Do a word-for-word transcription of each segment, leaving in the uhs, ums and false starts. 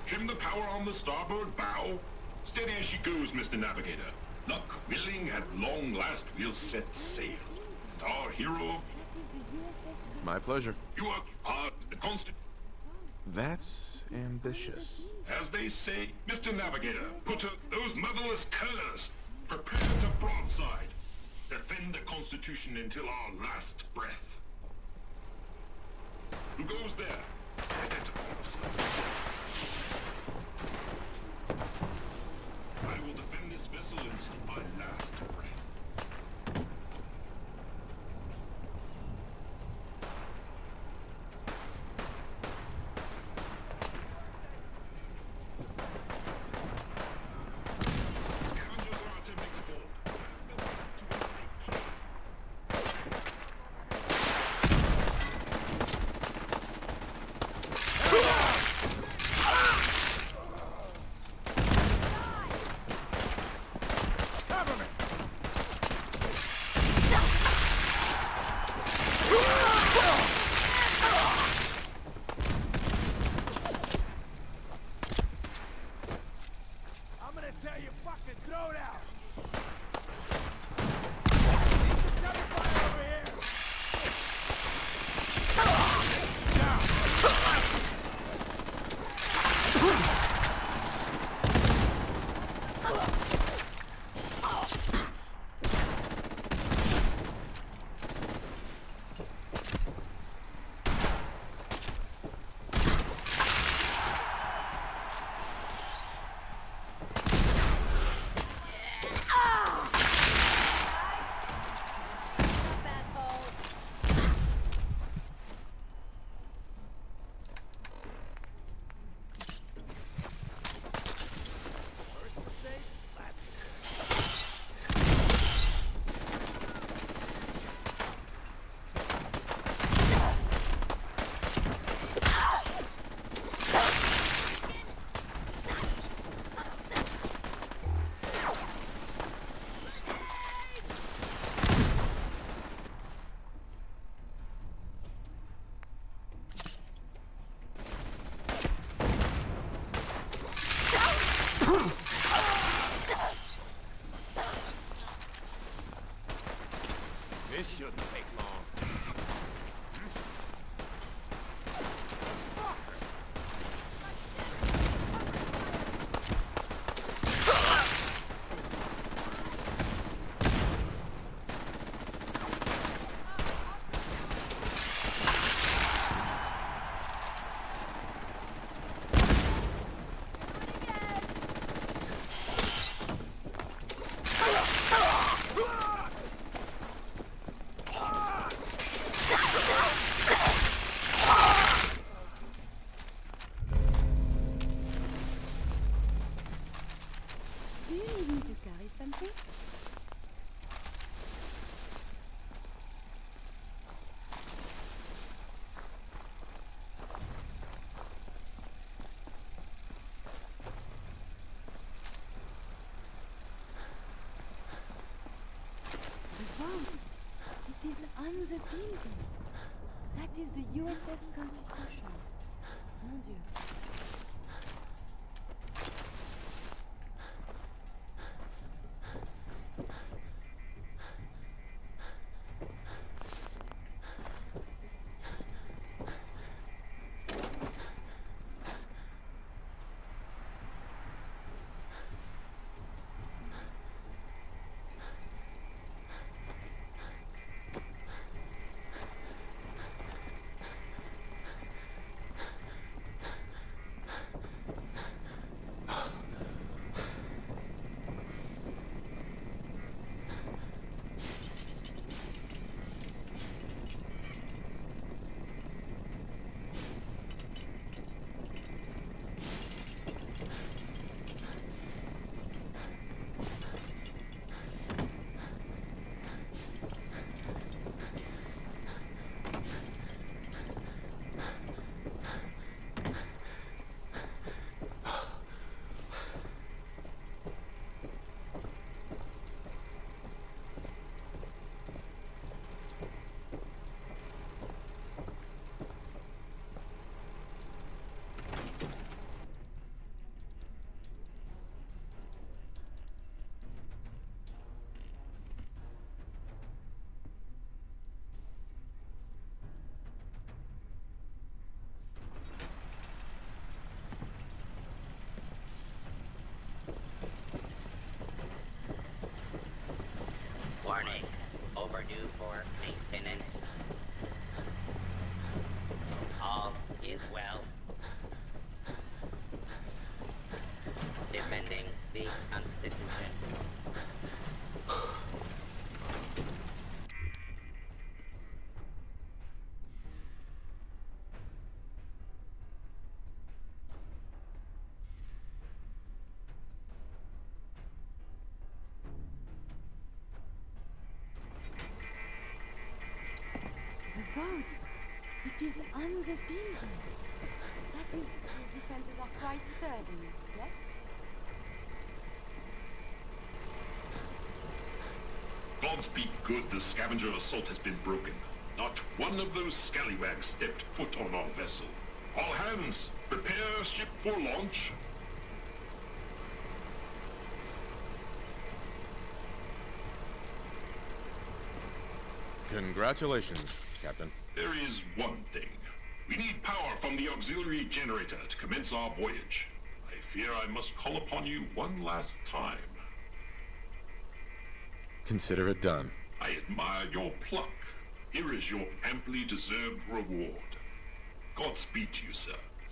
Trim the power on the starboard bow. Steady as she goes, Mister Navigator. Luck willing, at long last we'll set sail. And our hero... My pleasure. You are hard, the constant... That's ambitious. As they say, Mister Navigator, put up those motherless curs. Prepare to broadside. Defend the Constitution until our last breath. Who goes there? Identify yourself. I will defend this vessel until my last breath. Scavengers are attempting to board. This shouldn't take long. It is on the building. That is the U S S Constitution. Mon Dieu. overdue for maintenance. All is well. Defending the Constitution. The boat! It is on the building. That is... These defenses are quite sturdy, yes? Gods be good the scavenger assault has been broken. Not one of those scallywags stepped foot on our vessel. All hands, prepare ship for launch. Congratulations, Captain. There is one thing. We need power from the auxiliary generator to commence our voyage. I fear I must call upon you one last time. Consider it done. I admire your pluck. Here is your amply deserved reward. Godspeed to you, sir.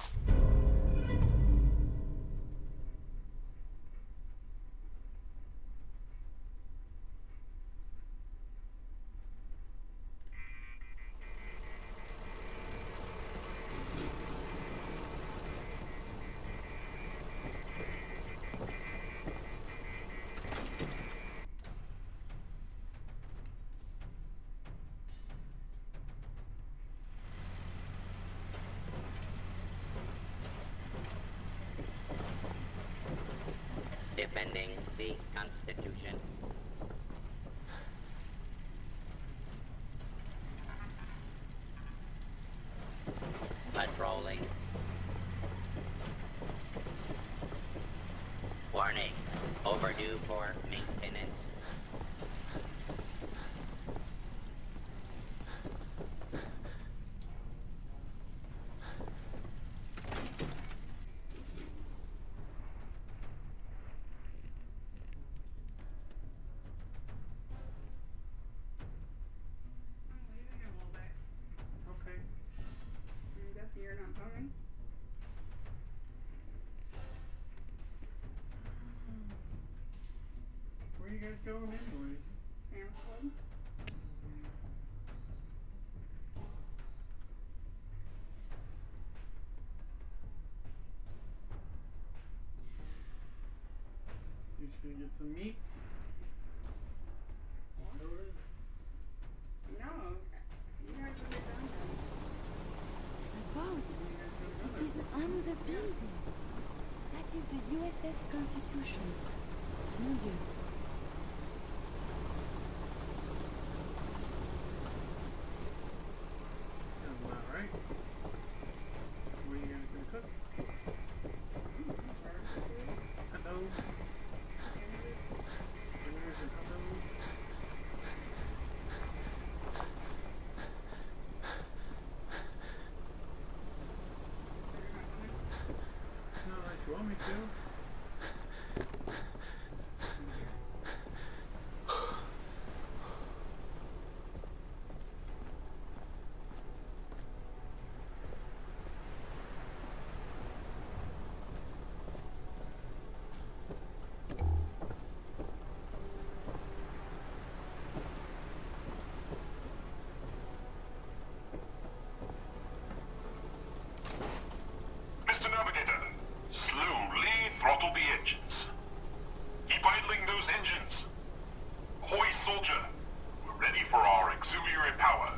Defending the Constitution. Patrolling. Warning. Overdue for maintenance. You're not coming? Where are you guys going anyways? Sam's Club? You just gonna get some meats? What? No, you guys will get done then. The boat! It is on the building. That is the U S S Constitution. Mon Dieu. Sounds about right. What are you guys gonna cook? Hot dogs? Hamburgers and hot dogs? No, like you want me to. Mister Navigator, slowly throttle the engines. Keep idling those engines. Ahoy, soldier. We're ready for our auxiliary power.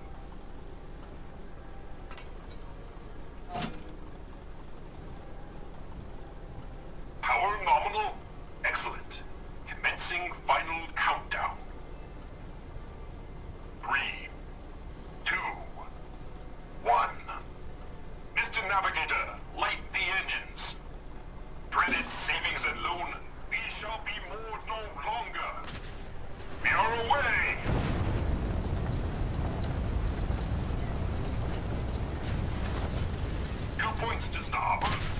Power nominal. Excellent. Commencing final countdown. Three, two, one. Mister Navigator, light the engines. Dreaded savings and loan, we shall be moored no longer. We are away! Two points to starboard.